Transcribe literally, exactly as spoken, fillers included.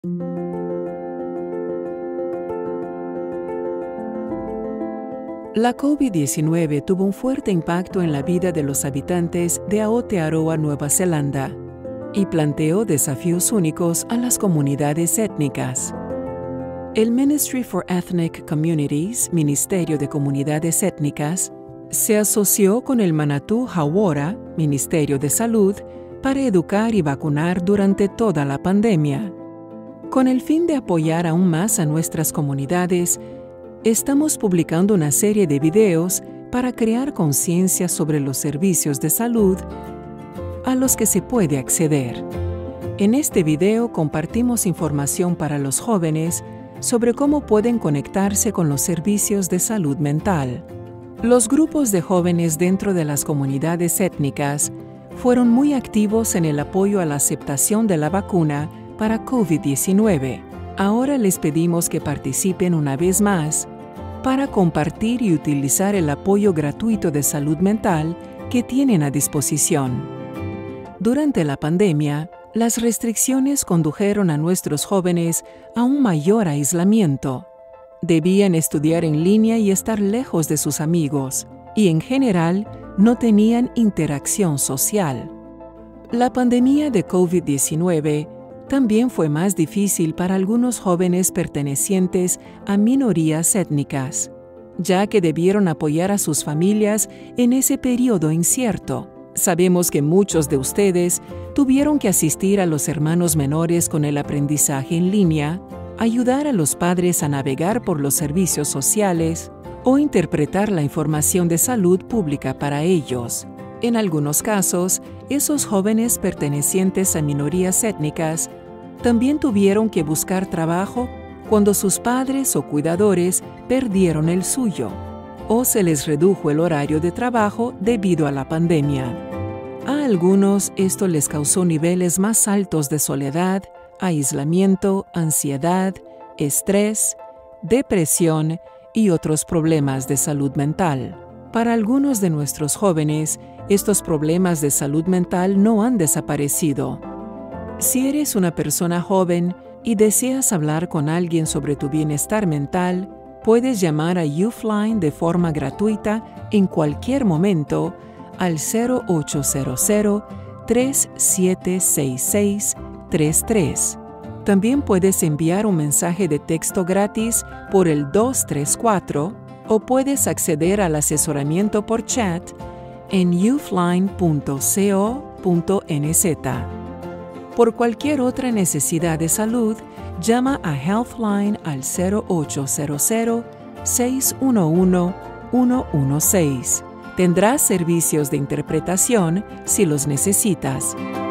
La COVID diecinueve tuvo un fuerte impacto en la vida de los habitantes de Aotearoa, Nueva Zelanda, y planteó desafíos únicos a las comunidades étnicas. El Ministry for Ethnic Communities, Ministerio de Comunidades Étnicas, se asoció con el Manatū Hauora, Ministerio de Salud, para educar y vacunar durante toda la pandemia. Con el fin de apoyar aún más a nuestras comunidades, estamos publicando una serie de videos para crear conciencia sobre los servicios de salud a los que se puede acceder. En este video compartimos información para los jóvenes sobre cómo pueden conectarse con los servicios de salud mental. Los grupos de jóvenes dentro de las comunidades étnicas fueron muy activos en el apoyo a la aceptación de la vacuna para COVID diecinueve. Ahora les pedimos que participen una vez más para compartir y utilizar el apoyo gratuito de salud mental que tienen a disposición. Durante la pandemia, las restricciones condujeron a nuestros jóvenes a un mayor aislamiento. Debían estudiar en línea y estar lejos de sus amigos, y en general no tenían interacción social. La pandemia de COVID diecinueve también fue más difícil para algunos jóvenes pertenecientes a minorías étnicas, ya que debieron apoyar a sus familias en ese periodo incierto. Sabemos que muchos de ustedes tuvieron que asistir a los hermanos menores con el aprendizaje en línea, ayudar a los padres a navegar por los servicios sociales o interpretar la información de salud pública para ellos. En algunos casos, esos jóvenes pertenecientes a minorías étnicas también tuvieron que buscar trabajo cuando sus padres o cuidadores perdieron el suyo, o se les redujo el horario de trabajo debido a la pandemia. A algunos esto les causó niveles más altos de soledad, aislamiento, ansiedad, estrés, depresión y otros problemas de salud mental. Para algunos de nuestros jóvenes, estos problemas de salud mental no han desaparecido. Si eres una persona joven y deseas hablar con alguien sobre tu bienestar mental, puedes llamar a Youthline de forma gratuita en cualquier momento al cero ocho cero cero, tres siete seis seis, tres tres. También puedes enviar un mensaje de texto gratis por el dos tres cuatro o puedes acceder al asesoramiento por chat en youthline punto co punto n z. Por cualquier otra necesidad de salud, llama a Healthline al cero ocho cero cero, seis uno uno, uno uno seis. Tendrás servicios de interpretación si los necesitas.